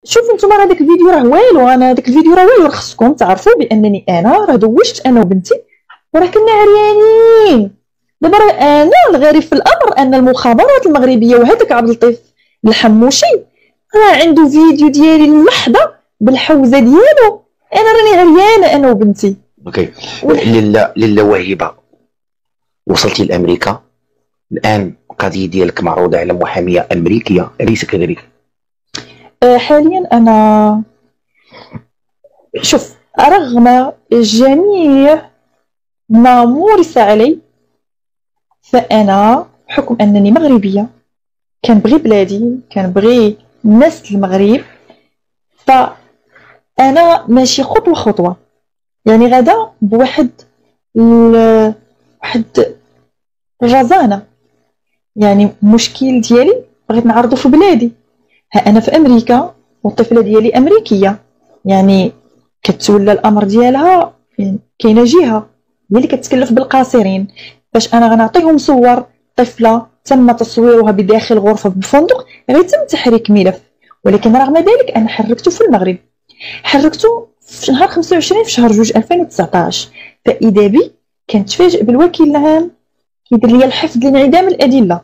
شوفوا نتوما هذاك الفيديو راه والو، انا هذاك الفيديو راه والو، خصكم تعرفوا بانني انا راه دوشت انا وبنتي وراه كنا عريانين. دابا راه انا الغريب في الامر ان المخابرات المغربيه وهذاك عبد اللطيف الحموشي راه عنده فيديو ديالي اللحظه بالحوزه ديالو انا راني عريانه انا وبنتي. اوكي. لله وهبه، وصلتي لامريكا الان، القضيه ديالك معروضه على محاميه امريكيه، اليس كذلك؟ حاليا انا شوف، رغم جميع ما مورس علي فانا بحكم انني مغربيه كنبغي بلادي كنبغي الناس المغرب، فانا ماشي خطوه خطوه، يعني غدا بواحد واحد الرزانه. يعني المشكل ديالي بغيت نعرضو في بلادي، ها انا في امريكا والطفله ديالي امريكيه، يعني كتولى الامر ديالها كاينه جهه هي اللي كتكلف بالقاصرين. باش انا غنعطيهم صور طفله تم تصويرها بداخل غرفه بفندق غيتم تحريك ملف، ولكن رغم ذلك انا حركته في المغرب، حركته في نهار 25 في شهر 2 2019. فاذا بي كنتفاجئ بالوكيل العام كيدير لي الحفظ لانعدام الادله.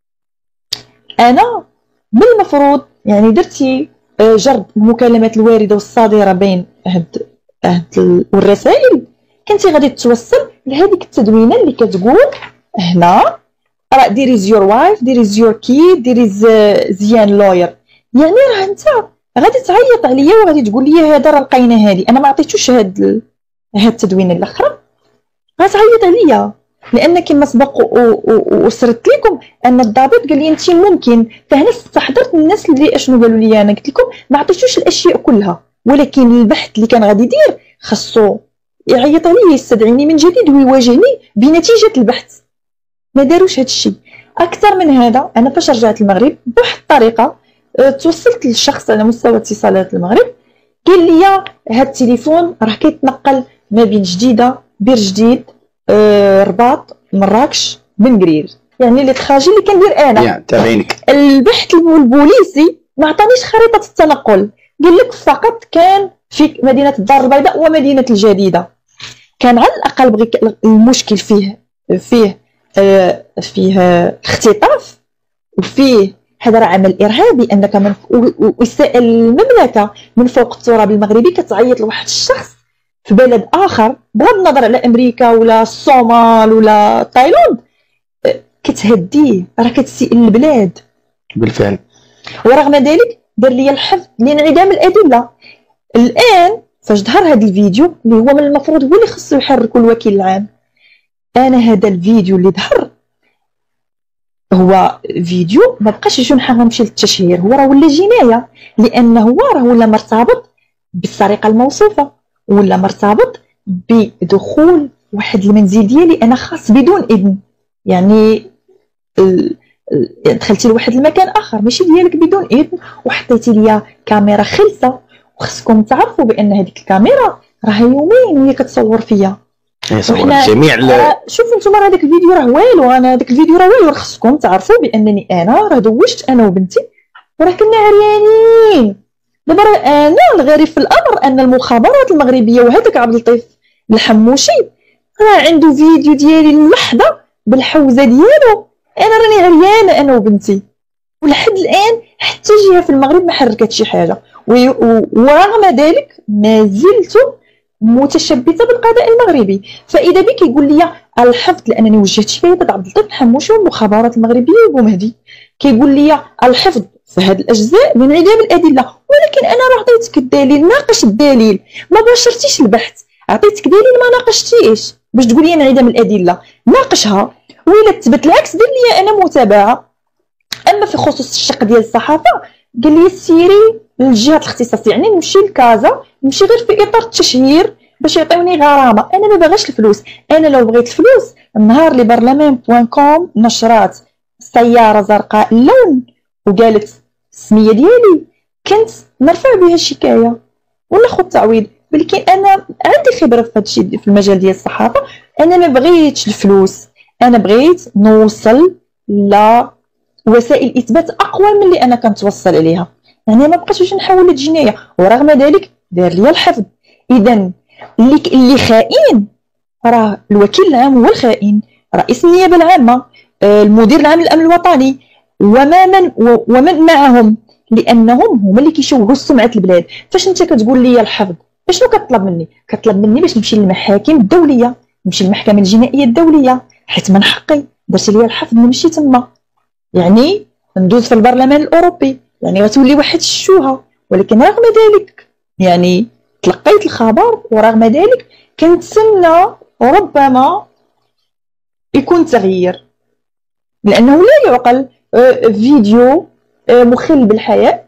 انا بالمفروض يعني درتي جرد المكالمات الوارده والصادره بين والرسائل، كنتي غادي توصل لهذيك التدوينه اللي كتقول هنا راه ديري يور وايف، ديري يور كيد، ديري زيان لوير. يعني راه انت غادي تعيط عليا وغادي تقول لي هذا راه لقينا هذه، انا ما عطيتوش هاد التدوينه الاخرى، غتعيط عليا لان كما سبق وسردت لكم ان الضابط قال لي انت ممكن. فهنا استحضرت الناس اللي اشنو قالوا لي، انا قلت لكم ما عطيتوش الاشياء كلها، ولكن البحث اللي كان غادي يدير خاصو يعيط عليا يستدعيني من جديد ويواجهني بنتيجه البحث. ما داروش هذا الشيء. اكثر من هذا، انا فاش رجعت المغرب بواحد الطريقه توصلت للشخص على مستوى اتصالات المغرب قال لي هذا التليفون راه كيتنقل ما بين جديده بير جديد رباط مراكش بن قرير، يعني اللي تخاجي اللي كندير انا البحث البوليسي ما عطانيش خريطه التنقل، قال لك فقط كان في مدينه الدار البيضاء ومدينه الجديده. كان على الاقل بغي المشكل فيه اختطاف وفيه هذا راه عمل ارهابي، انك من المملكه من فوق التراب المغربي كتعيط لواحد الشخص في بلد اخر بغض النظر على امريكا ولا الصومال ولا تايلاند كتهديه، راه كتسيء البلاد بالفعل. ورغم ذلك دار لي الحفظ لانعدام الادله. الان فاش ظهر هذا الفيديو اللي هو من المفروض هو اللي خصو يحركوا الوكيل العام، انا هذا الفيديو اللي ظهر هو فيديو ما بقاش يجون حنا نمشي للتشهير، هو راه ولا جنايه، لانه هو راه ولا مرتبط بالسرقه الموصوفه ولا مرتبط بدخول واحد المنزل ديالي انا خاص بدون اذن. يعني دخلتي لواحد المكان اخر ماشي ديالك بدون اذن وحطيتي ليا كاميرا خلسه، وخصكم تعرفوا بان هذيك الكاميرا راها يومين وهي كتصور فيا. جميع شوفوا نتوما هذاك الفيديو راه والو، انا هذاك الفيديو راه والو، خصكم تعرفوا بانني انا راه دوشت انا وبنتي وراه كنا عريانين. دابا راه انا الغريب في الامر ان المخابرات المغربيه وهذاك عبد اللطيف الحموشي راه عنده فيديو ديالي اللحظه بالحوزه ديالو انا راني عريانه انا وبنتي، ولحد الان حتى جهه في المغرب ما حركت شي حاجه، ورغم ذلك ما زلت متشبثه بالقضاء المغربي. فاذا بك يقول لي الحفظ، لانني وجهت شكايه عبد اللطيف الحموشي والمخابرات المغربيه وبومهدي كيقول لي الحفظ في هذه الاجزاء من انعدام الادله، ولكن انا راه عطيتك الدليل، ناقش الدليل، ما باشرتيش البحث، عطيتك دليل ما ناقشتيش باش تقول لي انعدام الادله، ناقشها، وإلا تثبت العكس دير لي انا متابعه. اما في خصوص الشق ديال الصحافه قال لي سيري للجهات الاختصاص، يعني نمشي لكازا، نمشي غير في اطار التشهير باش يعطيوني غرامه. انا ما باغاش الفلوس، انا لو بغيت الفلوس النهار اللي برلمان.com نشرات سياره زرقاء اللون وقالت السميه ديالي كنت نرفع بها الشكايه وناخذ تعويض، ولكن انا عندي خبره في هذا الشيء في المجال ديال الصحافه. انا ما بغيتش الفلوس، انا بغيت نوصل لوسائل اثبات اقوى من اللي انا كنتوصل عليها. يعني ما بقاش باش نحول لجنايه، ورغم ذلك دار لي الحفظ. اذا اللي خائن راه الوكيل العام هو الخائن، رئيس النيابه العامه، المدير العام للامن الوطني ومن معهم، لانهم هما اللي كيشوهوا سمعه البلاد. فاش انت كتقول لي الحفظ، شنو كطلب مني؟ كطلب مني باش نمشي للمحاكم الدوليه، نمشي للمحكمه الجنائيه الدوليه، حيت من حقي درت لي الحفظ نمشي تما، يعني ندوز في البرلمان الاوروبي، يعني غتولي واحد الشوهه. ولكن رغم ذلك يعني تلقيت الخبر، ورغم ذلك كنتسنى ربما يكون تغيير، لانه لا يعقل فيديو مخل بالحياه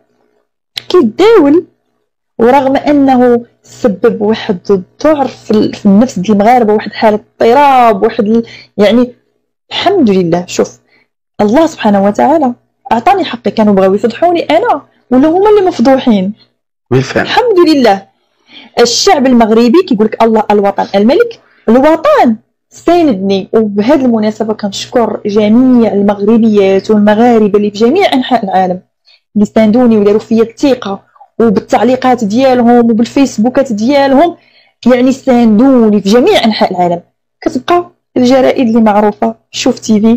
كيتداول، ورغم انه سبب واحد الذعر في النفس ديال المغاربه، واحد حاله اضطراب، يعني الحمد لله. شوف الله سبحانه وتعالى اعطاني حقي، كانوا بغاو يفضحوني انا ولا هما اللي مفضوحين؟ بالفعل الحمد لله. الشعب المغربي كيقول لك الله الوطن الملك، الوطن ساندني. وبهذه المناسبه كنشكر جميع المغربيات والمغاربه اللي في جميع انحاء العالم اللي ساندوني وداروا فيا الثقه، وبالتعليقات ديالهم وبالفيسبوكات ديالهم، يعني ساندوني في جميع انحاء العالم. كتبقى الجرائد اللي معروفه، شوف تي في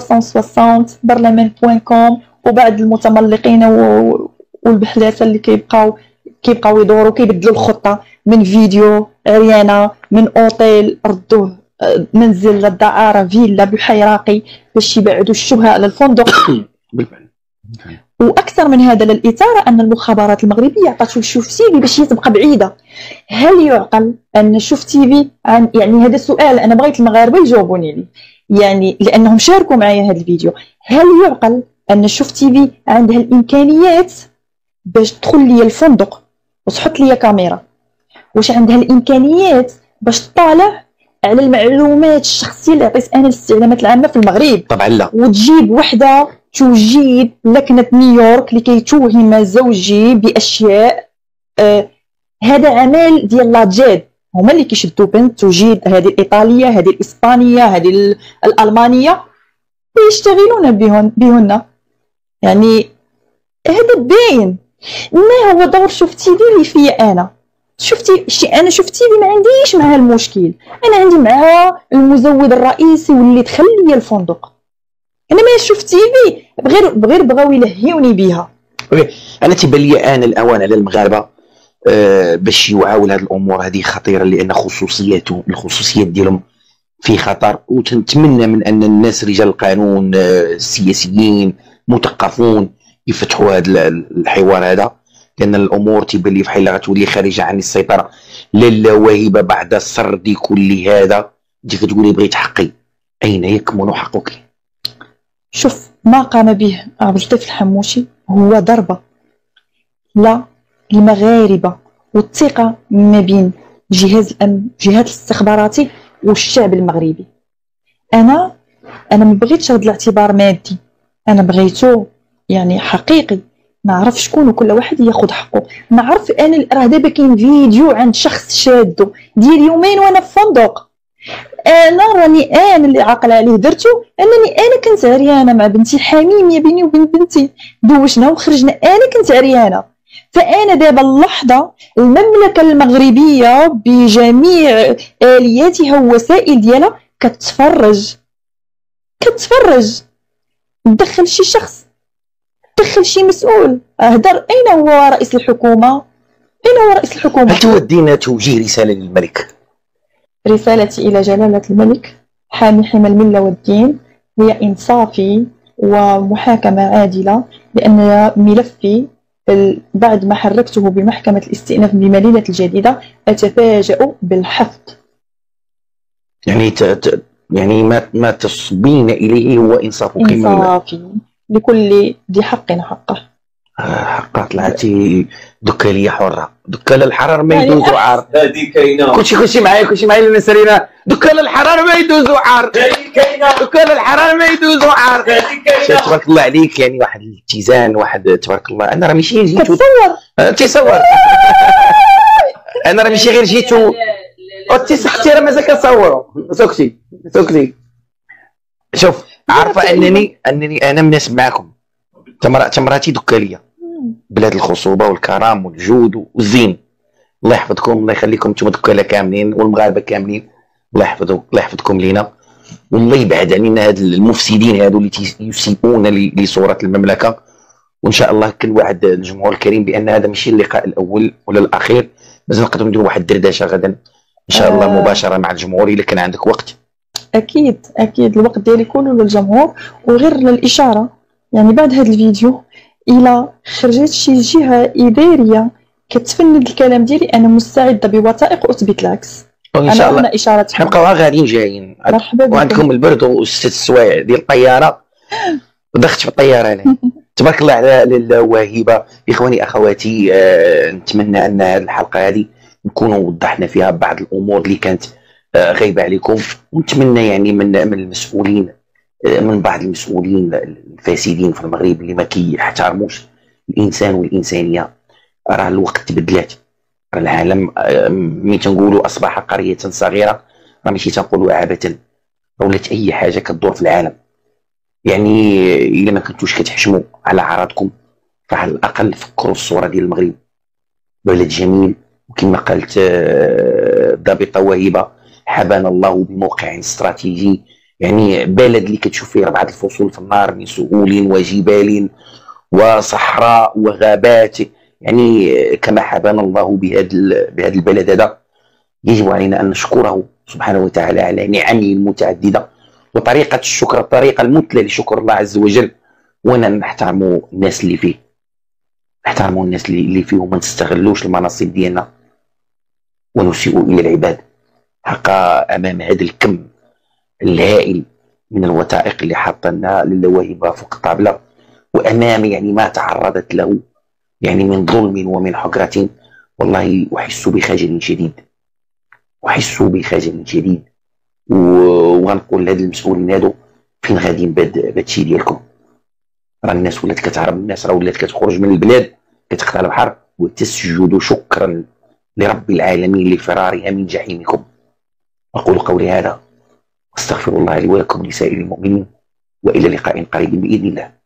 360 برلمان.com، وبعض المتملقين والبحلاثه اللي كيبقاو يدوروا كيبدلوا الخطه من فيديو عريانه من اوتيل ردوه منزل للدعاره فيلا بحيراقي باش يبعدوا الشبهه على الفندق. بالفعل. واكثر من هذا للاثاره ان المخابرات المغربيه عطاتو شوف تي في باش هي تبقى بعيده. هل يعقل ان شوف تي في يعني هذا السؤال انا بغيت المغاربه يجاوبوني عليه، يعني لانهم شاركوا معايا هذا الفيديو. هل يعقل ان شوف تي في عندها الامكانيات باش تدخل لي الفندق وتحط لي كاميرا؟ واش عندها الامكانيات باش تطالع على المعلومات الشخصيه اللي عطيت انا للاستعلامات العامه في المغرب؟ طبعا لا. وتجيب وحده تجيب لكنه نيويورك لكي توهم زوجي باشياء. هذا عمل ديال لاجاد، هما اللي كيشدوا بنت تجيب هذه الايطاليه، هذه الاسبانيه، هذه الالمانيه، ويشتغلون بهن. يعني هذا باين. ما هو دور شوف تي في اللي فيا انا؟ انا شوف تي في ما عنديش معها المشكل، انا عندي معها المزود الرئيسي واللي دخل لي الفندق. انا ما شوف تي في غير بغاو يلهيوني بها. انا تيبان لي ان الاوان على المغاربه باش يوعاو هذه الامور هذه خطيره، لان الخصوصيات ديالهم في خطر. وتنتمنى من ان الناس رجال القانون السياسيين مثقفون يفتحوا هذا الحوار هذا، لان الامور تيبان لي بحال غتولي خارجه عن السيطره. لالا واهبه بعد سرد كل هذا انت كتقولي بغيت حقي، اين يكمن حقك؟ شوف ما قام به عبد اللطيف الحموشي هو ضربه لا المغاربه والثقه ما بين جهاز الامن، جهات الاستخباراتي والشعب المغربي. انا ما بغيتش هذا الاعتبار مادي، انا بغيتو يعني حقيقي، نعرف شكون وكل واحد ياخذ حقه. نعرف انا راه دابا كاين فيديو عند شخص شادو ديال يومين وانا في فندق، انا راني انا اللي عاقله عليه درتو، انني انا كنت عريانه مع بنتي حميميه بيني وبين بنتي، دوشنا وخرجنا، انا كنت عريانه. فانا دابا اللحظه المملكه المغربيه بجميع الياتها ووسائل ديالها كتفرج، تدخل شي شخص، تدخل شي مسؤول، اهدر. اين هو رئيس الحكومه؟ هل تودين توجيه رساله للملك؟ رسالتي إلى جلالة الملك حامي حمى الملة والدين هي إنصافي ومحاكمة عادلة، لأن ملفي بعد ما حركته بمحكمة الاستئناف بمدينة الجديدة أتفاجأ بالحفظ. يعني ما تصبين إليه هو إنصافي لكل ذي حق حقه. حقا طلعتي دكاليه حره، دكال الحرار ما يدوز عار. هذه كاينه، كلشي معايا اللي نسرينا. دكال الحرار ما يدوز عار، هذه كاينه، دكال الحرار ما يدوز عار. هذه كاينه. تبارك الله عليك، يعني واحد الاتزان، واحد تبارك الله. انا راه ماشي جيت تصور انا راه ماشي غير جيت صحتي راه مازال كنصوروا. سكتي شوف، عارفه انني انا مناسب معكم. تمراتي دكاليه، بلاد الخصوبه والكرم والجود والزين. الله يحفظكم، الله يخليكم انتم الدكاله كاملين والمغاربه كاملين، الله يحفظكم لينا، والله يبعد علينا هاد المفسدين هادو اللي يسيئون لصوره المملكه. وان شاء الله كل واحد الجمهور الكريم بان هذا ماشي اللقاء الاول ولا الاخير، مازال نقدروا نديروا واحد الدردشه غدا ان شاء الله مباشره مع الجمهور الا كان عندك وقت. اكيد اكيد الوقت ديالي كله للجمهور، وغير للاشاره يعني بعد هذا الفيديو الى خرجت شي جهه اداريه كتفند الكلام ديالي انا مستعده بوثائق اثبت العكس. ان شاء الله انا اشاره حنبقاو غاديين جايين. مرحبا بكم. وعندكم البرد و6 السوايع ديال الطياره ودخلت في الطياره انا. تبارك الله على الواهبه. اخواني اخواتي، نتمنى ان هذه الحلقه هذه نكونوا وضحنا فيها بعض الامور اللي كانت غايبه عليكم، ونتمنى يعني من المسؤولين، من بعض المسؤولين الفاسدين في المغرب اللي ما كيحترموش الانسان والانسانيه. راه الوقت تبدلات، راه العالم ملي تنقولوا اصبح قريه صغيره راه ماشي تنقولوا عبثا، ولات اي حاجه كدور في العالم. يعني الا ما كنتوش كتحشموا على عراضكم فعلى الاقل فكروا الصوره ديال المغرب بلد جميل، وكما قالت الضابطه وهبه حبانا الله بموقع استراتيجي، يعني بلد اللي كتشوف فيه 4 الفصول في النهار من سهول وجبال وصحراء وغابات. يعني كما حبانا الله بهذا البلد هذا، يجب علينا ان نشكره سبحانه وتعالى على نعمه المتعدده. وطريقه الشكر، الطريقه المثلى لشكر الله عز وجل، وانا نحترموا الناس اللي فيه، نحترموا الناس اللي فيه، وما نستغلوش المناصب ديالنا ونسيئوا الى العباد. حقا امام هذا الكم الهائل من الوثائق اللي حاطنا للواهبه فوق الطابله، وامام يعني ما تعرضت له يعني من ظلم ومن حقرة، والله احس بخجل شديد، احس بخجل شديد. وغنقول لهاد المسؤولين هادو فين غاديين بهادشي ديالكم؟ راه الناس ولات كتهرب، الناس راه ولات كتخرج من البلاد كتقطع البحر وتسجد شكرا لرب العالمين لفرارها من جحيمكم. اقول قولي هذا واستغفر الله لي ولكم ولسائر المؤمنين، والى لقاء قريب باذن الله.